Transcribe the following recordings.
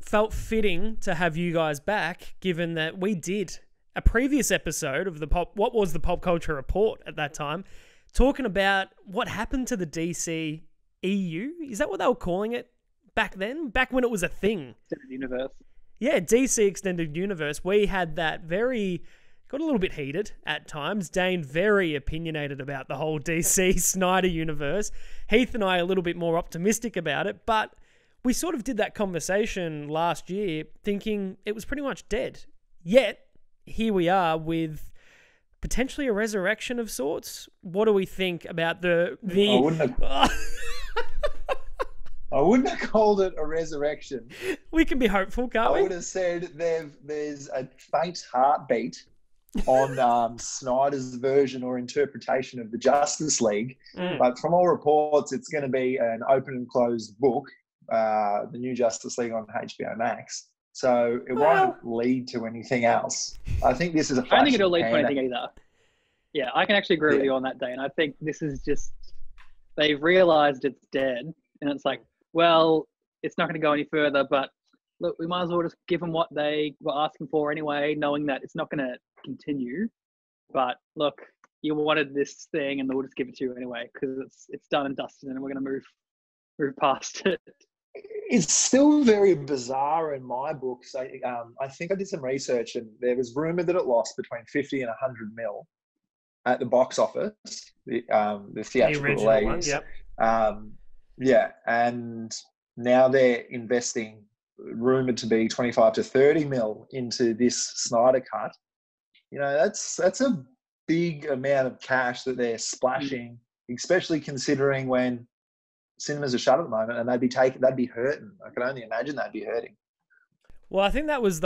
felt fitting to have you guys back, given that we did a previous episode of what was the Pop Culture Report at that time, talking about what happened to the DCEU. Is that what they were calling it back then? Back when it was a thing. Extended Universe. Yeah, DC Extended Universe. We had that got a little bit heated at times. Dane very opinionated about the whole DC Snyder universe. Heath and I a little bit more optimistic about it, but we sort of did that conversation last year thinking it was pretty much dead. Yet, here we are with potentially a resurrection of sorts. What do we think about the I wouldn't have called it a resurrection. We can be hopeful, can't we? I would have said there's a faint heartbeat on Snyder's version or interpretation of the Justice League. But from all reports, it's going to be an open and closed book, the new Justice League on HBO Max. So it won't lead to anything else. I think this is a flash. I don't think it'll lead to anything either. Yeah, I can actually agree with you on that, Dane. I think this is just, they've realised it's dead, and it's like, well, it's not going to go any further, but look, we might as well just give them what they were asking for anyway, knowing that it's not going to continue. But look, you wanted this thing, and we'll just give it to you anyway because it's done and dusted, and we're going to move past it. It's still very bizarre in my books. I think I did some research, and there was rumoured that it lost between 50 and 100 mil at the box office, the theatrical release. Yeah, and now they're investing, rumoured to be 25 to 30 mil into this Snyder cut. You know, that's a big amount of cash that they're splashing, especially considering when cinemas are shut at the moment, and they'd be hurting. I can only imagine they'd be hurting. Well, I think that was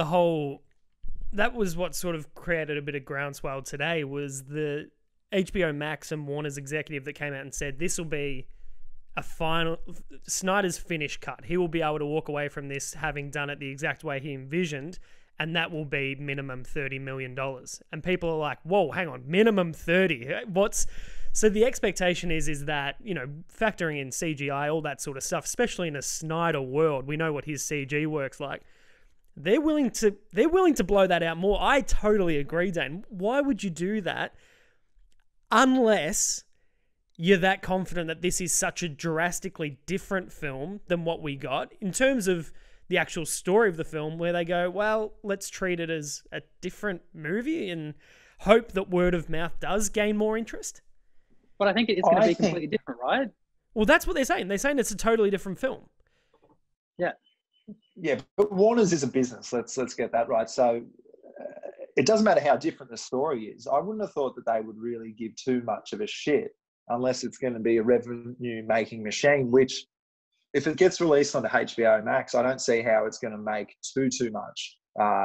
what sort of created a bit of groundswell today, was the HBO Max and Warner's executive that came out and said this will be a final Snyder's finished cut. He will be able to walk away from this having done it the exact way he envisioned, and that will be minimum $30 million. And people are like, whoa, hang on, minimum 30? So the expectation is that, you know, factoring in CGI, all that sort of stuff, especially in a Snyder world, we know what his CG works like. They're willing to blow that out more. I totally agree, Dane. Why would you do that unless you're that confident that this is such a drastically different film than what we got in terms of the actual story of the film, where they go, well, let's treat it as a different movie and hope that word of mouth does gain more interest? But I think it's going to be completely different, right? Well, that's what they're saying. They're saying it's a totally different film. Yeah. Yeah, but Warner's is a business. Let's get that right. So it doesn't matter how different the story is. I wouldn't have thought that they would really give too much of a shit unless it's going to be a revenue-making machine, which, if it gets released on the HBO Max, I don't see how it's going to make too much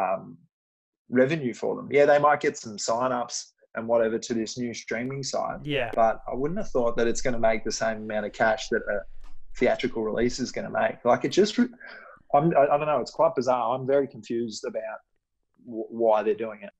revenue for them. Yeah, they might get some sign-ups and whatever to this new streaming site. Yeah. But I wouldn't have thought that it's going to make the same amount of cash that a theatrical release is going to make. Like, it just, I don't know, it's quite bizarre. I'm very confused about why they're doing it.